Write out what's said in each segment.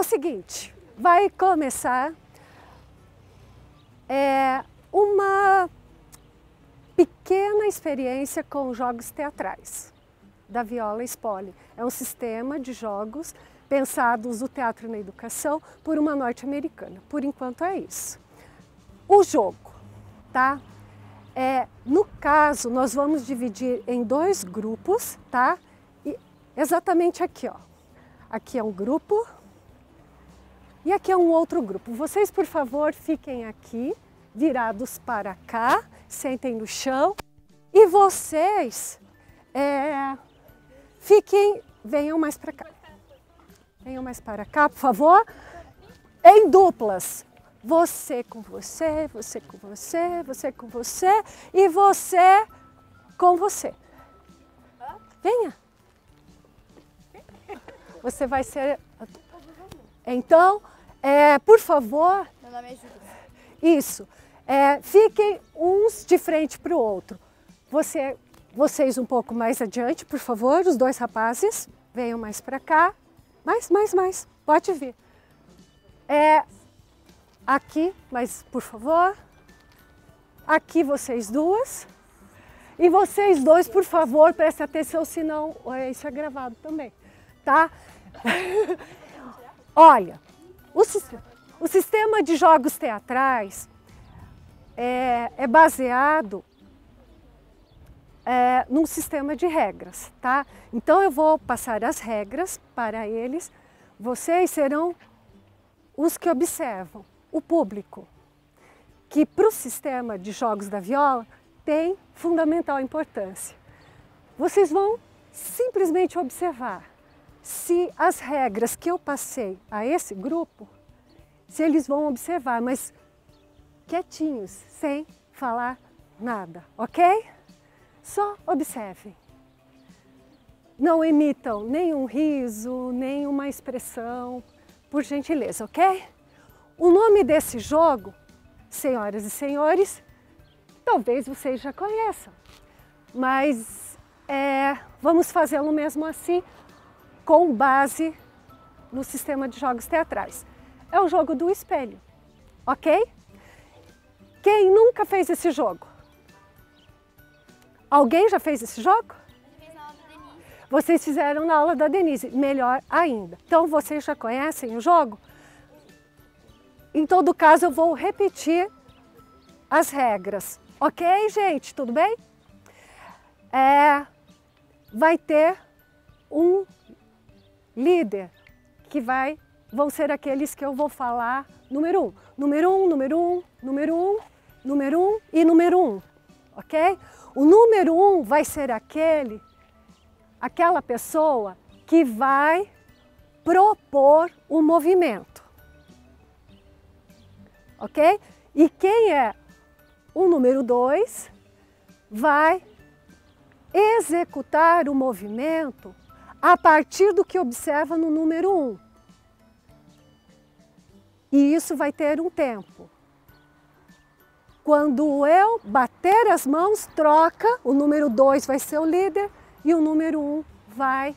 o seguinte, vai começar uma pequena experiência com jogos teatrais da Viola Spolio. É um sistema de jogos pensados no teatro e na educação por uma norte-americana. Por enquanto é isso. O jogo, tá? No caso, nós vamos dividir em 2 grupos, tá? E exatamente aqui, ó. Aqui é um grupo e aqui é um outro grupo. Vocês, por favor, fiquem aqui, virados para cá, sentem no chão. E vocês venham mais para cá. Venham mais para cá, por favor. Em duplas. Você com você, você com você, você com você e você com você. Venha. Você vai ser... Então, por favor... Meu nome é Júlia. Isso. Fiquem uns de frente para o outro. Vocês um pouco mais adiante, por favor, os 2 rapazes. Venham mais para cá. Mais. Pode vir. Aqui, mas por favor. Aqui vocês 2. E vocês 2, por favor, prestem atenção, senão isso é gravado também, tá? Olha, o sistema de jogos teatrais é baseado num sistema de regras, tá? Então eu vou passar as regras para eles. Vocês serão os que observam, o público, que para o sistema de jogos da viola tem fundamental importância. Vocês vão simplesmente observar se as regras que eu passei a esse grupo, se eles vão observar, mas quietinhos, sem falar nada, ok? Só observem. Não emitam nenhum riso, nenhuma expressão, por gentileza, ok? O nome desse jogo, senhoras e senhores, talvez vocês já conheçam, mas vamos fazê-lo mesmo assim, com base no sistema de jogos teatrais. É o jogo do espelho, ok? Quem nunca fez esse jogo? Alguém já fez esse jogo? Eu fiz na aula da Denise. Vocês fizeram na aula da Denise, melhor ainda. Então vocês já conhecem o jogo? Em todo caso eu vou repetir as regras, ok, gente? Tudo bem? Vai ter um líder que vão ser aqueles que eu vou falar número 1. Número 1, número 1, número 1, número 1 e número 1, ok? O número 1 vai ser aquela pessoa que vai propor o movimento, ok? E quem é o número 2 vai executar o movimento a partir do que observa no número 1. E isso vai ter um tempo. Quando eu bater as mãos, troca, o número 2 vai ser o líder e o número 1 vai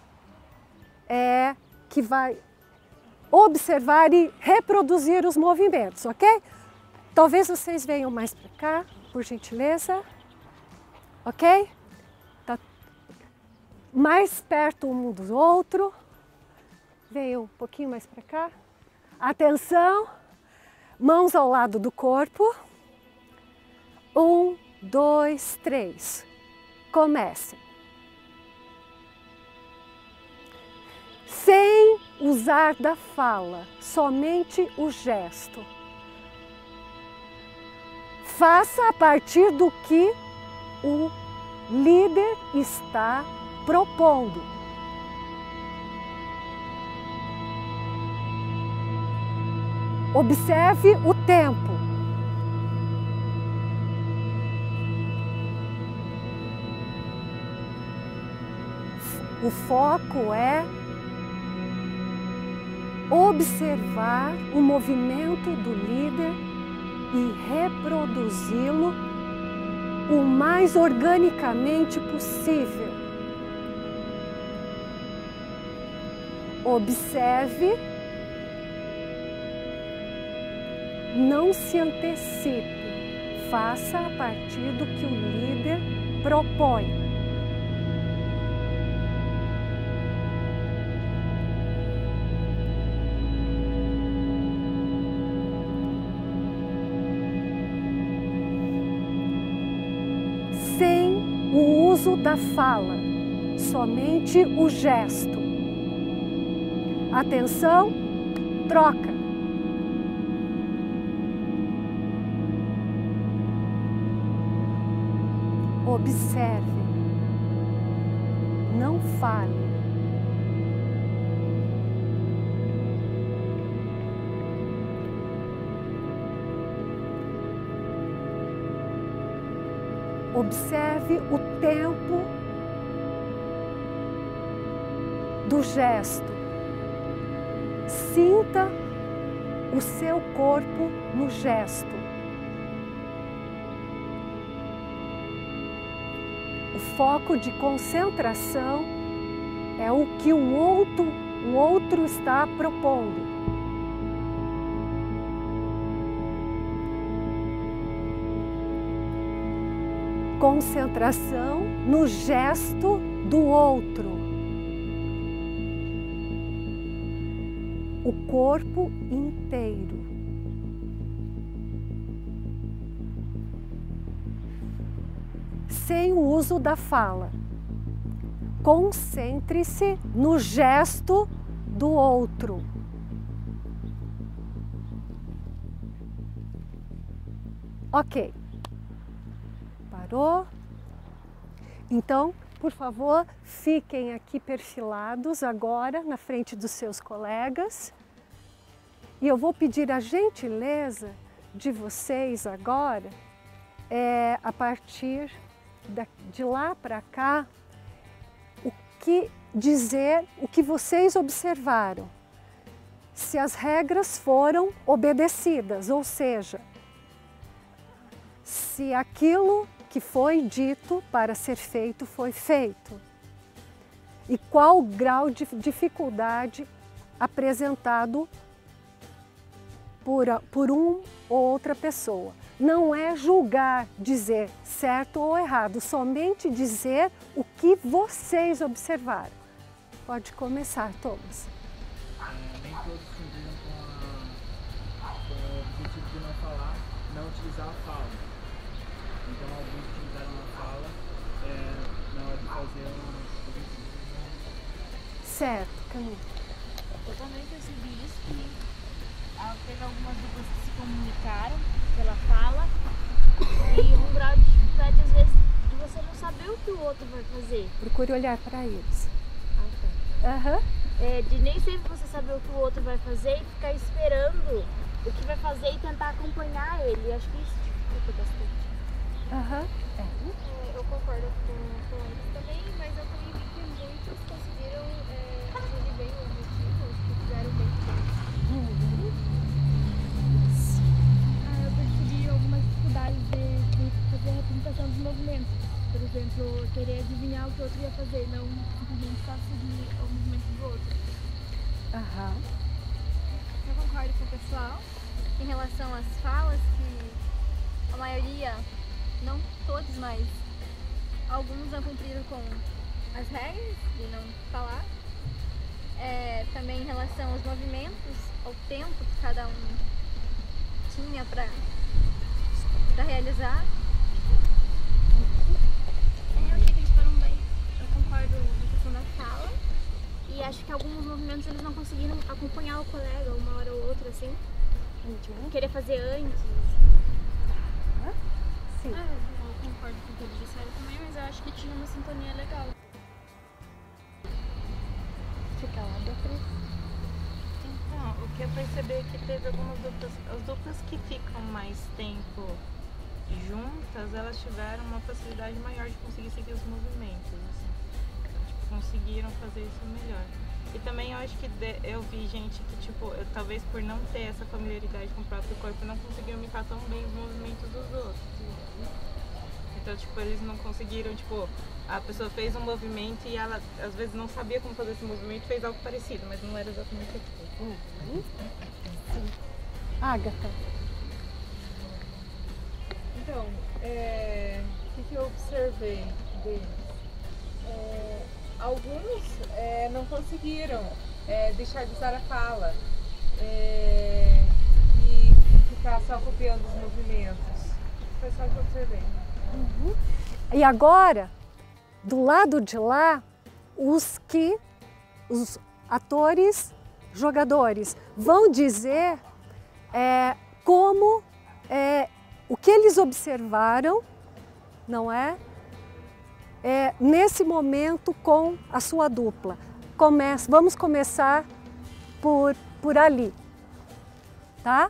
observar e reproduzir os movimentos, ok? Talvez vocês venham mais para cá, por gentileza, ok? Tá mais perto um do outro. Venham um pouquinho mais para cá. Atenção, mãos ao lado do corpo. 1, 2, 3. Comecem. Sem usar da fala, somente o gesto. Faça a partir do que o líder está propondo. Observe o tempo. O foco é observar o movimento do líder e reproduzi-lo o mais organicamente possível. Observe Não se antecipe. Faça a partir do que o líder propõe. Sem o uso da fala, somente o gesto. Atenção, troca. Observe, não fale. Observe o tempo do gesto. Sinta o seu corpo no gesto. O foco de concentração é o que o outro está propondo. Concentração no gesto do outro. O corpo inteiro. Sem o uso da fala. Concentre-se no gesto do outro. Ok. Parou? Então, por favor, fiquem aqui perfilados agora na frente dos seus colegas. E eu vou pedir a gentileza de vocês agora, a partir de lá para cá, dizer o que vocês observaram. Se as regras foram obedecidas, ou seja, se aquilo que foi dito para ser feito foi feito. E qual o grau de dificuldade apresentado por um ou outra pessoa. Não é julgar, dizer certo ou errado, somente dizer o que vocês observaram. Pode começar, Thomas. Nem todos cumpriram com o objetivo de não falar, não utilizar a fala. Então alguns utilizaram a fala na hora de fazer Certo, Camila. Eu também percebi isso, que teve algumas duplas que se comunicaram pela fala e um grau de dificuldade, às vezes, de você não saber o que o outro vai fazer. Procure olhar para eles. Tá. De nem sempre você saber o que o outro vai fazer e ficar esperando o que vai fazer e tentar acompanhar ele. Acho que isso dificulta bastante. Eu concordo com eles também, mas eu também vi que muitos conseguiram atingir bem o objetivo, que fizeram bem feito. Eu percebi algumas dificuldades de fazer a representação dos movimentos. Por exemplo, querer adivinhar o que o outro ia fazer, não simplesmente só seguir o movimento do outro. Eu concordo com o pessoal em relação às falas, que a maioria, não todos, mas alguns não cumpriram com as regras de não falar. Também em relação aos movimentos, ao tempo que cada um tinha para realizar. Eu achei que eles foram bem. Eu concordo na questão da fala. E acho que alguns movimentos eles não conseguiram acompanhar o colega uma hora ou outra, assim. Querer fazer antes. Sim. Eu concordo com o que eles disseram também, mas eu acho que tinha uma sintonia legal. Fica lá, Beatriz. Então, o que eu percebi é que teve algumas duplas, as duplas que ficam mais tempo juntas, elas tiveram uma facilidade maior de conseguir seguir os movimentos, assim. Tipo, conseguiram fazer isso melhor. E também eu acho que eu vi gente que, tipo, talvez por não ter essa familiaridade com o próprio corpo, não conseguiam imitar tão bem os movimentos dos outros. Então, tipo, eles não conseguiram, tipo, a pessoa fez um movimento e ela, às vezes, não sabia como fazer esse movimento e fez algo parecido, mas não era exatamente aquilo. Sim. Ágata. Então, o que eu observei deles? Alguns não conseguiram deixar de usar a fala e ficar só copiando os movimentos. Foi só o que eu observei. E agora, do lado de lá, os atores, jogadores, vão dizer como, o que eles observaram, não é? Nesse momento com a sua dupla. Vamos começar por ali, tá?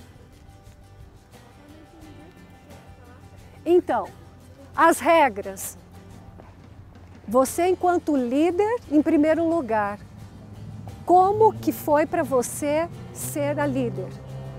Então, as regras. Você, enquanto líder, em primeiro lugar, como que foi para você ser a líder?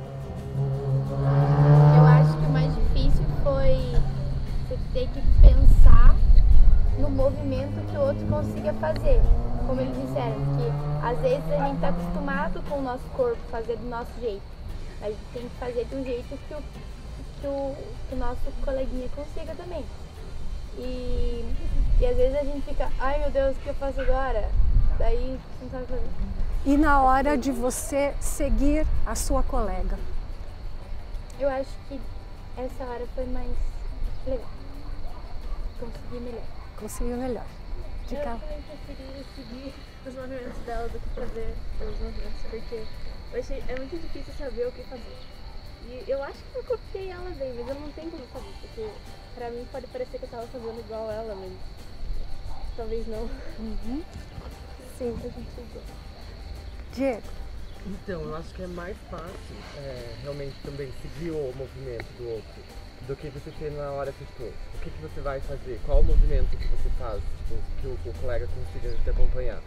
Eu acho que o mais difícil foi você ter que pensar no movimento que o outro consiga fazer. Como eles disseram, que às vezes a gente está acostumado com o nosso corpo fazer do nosso jeito, mas a gente tem que fazer de um jeito que o nosso coleguinha consiga também. E às vezes a gente fica, ai meu Deus, o que eu faço agora? Daí você não sabe fazer. E na hora de você seguir a sua colega? Eu acho que essa hora foi mais legal. Consegui melhor. Conseguiu melhor. Eu também preferi seguir os movimentos dela do que fazer os movimentos, porque eu achei muito difícil saber o que fazer. E eu acho que eu copiei ela bem, mas eu não tenho como saber, porque pra mim pode parecer que eu tava fazendo igual ela, mas talvez não. Sim, a gente igual. Diego? Então, eu acho que é mais fácil realmente também seguir o movimento do outro do que você ter na hora, tipo, o que você vai fazer, qual o movimento que você faz, tipo, que o colega consiga te acompanhar.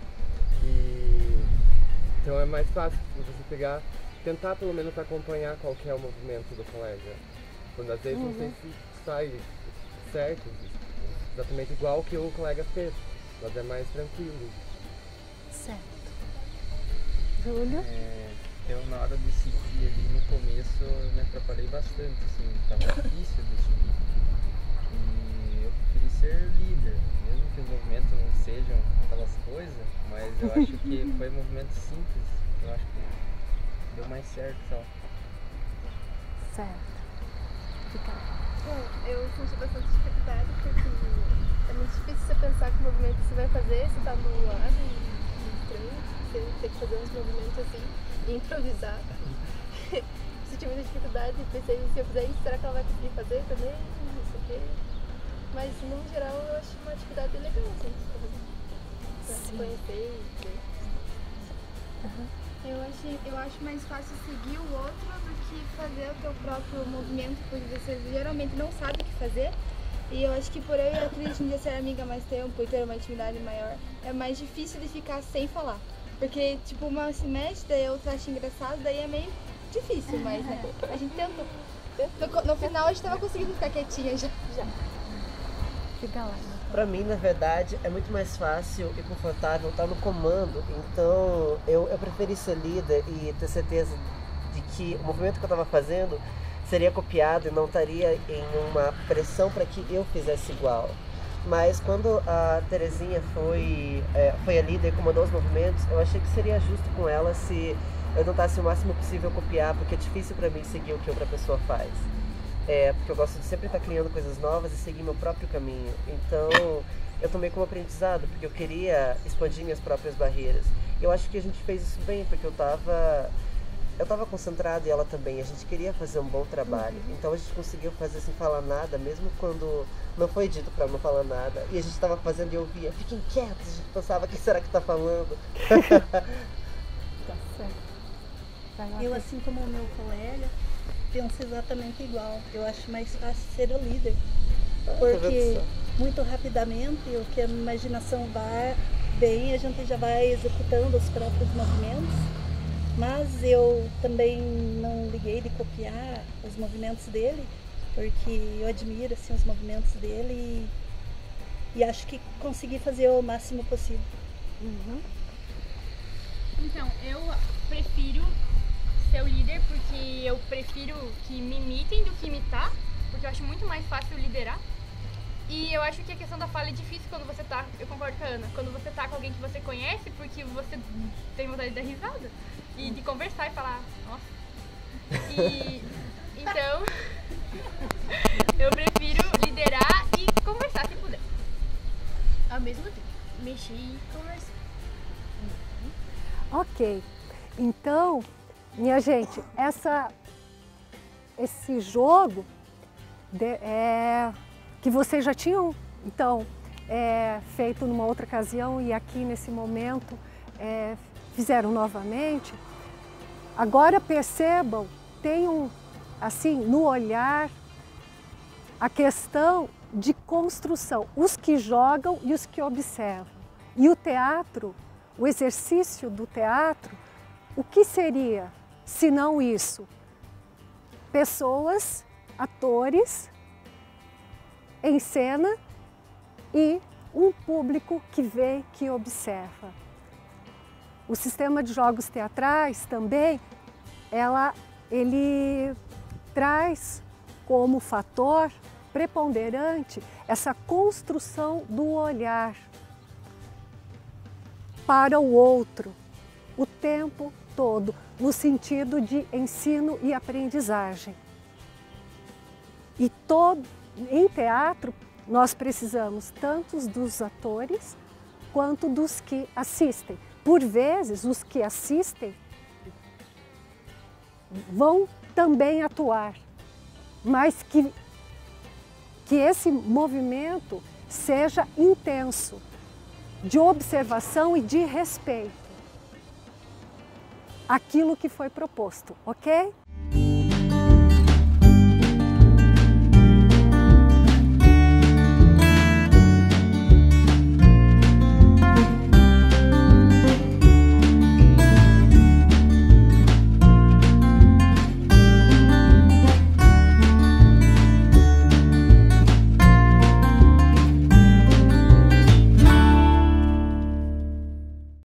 Então é mais fácil você pegar, tentar pelo menos acompanhar qual que é o movimento do colega. Quando às vezes não sei se sai certo, exatamente igual que o colega fez, mas é mais tranquilo. Certo. Júlio? Eu, na hora de seguir ali no começo, eu me atrapalhei bastante, assim, tava difícil de seguir. E eu preferi ser líder, mesmo que os movimentos não sejam aquelas coisas, mas eu acho que foi um movimento simples, eu acho que deu mais certo só. Certo. Fica. Eu senti bastante dificuldade, porque é muito difícil você pensar que movimento você vai fazer, você tá no lado e estranho, você tem que fazer uns movimentos assim. Improvisar. Se tive muita dificuldade, pensei, se eu fizer isso, será que ela vai conseguir fazer também? Não sei o quê. Mas, no geral, eu acho uma atividade legal, assim, pra se conhecer e ver. Eu acho mais fácil seguir o outro do que fazer o teu próprio movimento, porque você geralmente não sabe o que fazer. E eu acho que por eu e a Cris de ser amiga há mais tempo e ter uma intimidade maior, é mais difícil de ficar sem falar. Porque, tipo, uma se mexe, daí a outra acha engraçado, daí é meio difícil, mas, né, a gente tenta. No final, a gente tava conseguindo ficar quietinha já. Fica lá. Pra mim, na verdade, é muito mais fácil e confortável estar no comando. Então, eu preferi ser líder e ter certeza de que o movimento que eu tava fazendo seria copiado e não estaria em uma pressão para que eu fizesse igual. Mas quando a Terezinha foi a líder e comandou os movimentos, eu achei que seria justo com ela se eu tentasse o máximo possível copiar, porque é difícil para mim seguir o que outra pessoa faz. Porque eu gosto de sempre estar criando coisas novas e seguir meu próprio caminho. Então, eu tomei como aprendizado, porque eu queria expandir minhas próprias barreiras. Eu acho que a gente fez isso bem, porque eu estava concentrado e ela também. A gente queria fazer um bom trabalho. Então a gente conseguiu fazer sem falar nada, mesmo quando não foi dito para não falar nada. E a gente estava fazendo e eu ouvia, fiquem quietos. A gente pensava, quem será que está falando? Tá certo. Eu, assim como o meu colega, penso exatamente igual. Eu acho mais fácil ser o líder. Porque muito rapidamente, o que a imaginação vai bem, a gente já vai executando os próprios movimentos. Mas eu também não liguei de copiar os movimentos dele, porque eu admiro assim, os movimentos dele e acho que consegui fazer o máximo possível. Então, eu prefiro ser o líder porque eu prefiro que me imitem do que imitar. porque eu acho muito mais fácil liderar. E eu acho que a questão da fala é difícil quando você tá, eu concordo com a Ana, quando você tá com alguém que você conhece, porque você tem vontade de dar risada e de conversar e falar, nossa. E então eu prefiro liderar e conversar se puder. Ao mesmo tempo, mexer e conversar. Ok, então, minha gente, esse jogo que vocês já tinham, então, feito numa outra ocasião e aqui nesse momento fizeram novamente, agora percebam, tenham, assim, no olhar, a questão de construção, os que jogam e os que observam. E o teatro, o exercício do teatro, o que seria, se não isso? Pessoas, atores, em cena e um público que vê, que observa. O sistema de jogos teatrais também, ele traz como fator preponderante essa construção do olhar para o outro o tempo todo, no sentido de ensino e aprendizagem. E em teatro, nós precisamos tanto dos atores quanto dos que assistem. Por vezes, os que assistem vão também atuar, mas que esse movimento seja intenso, de observação e de respeito àquilo que foi proposto, ok?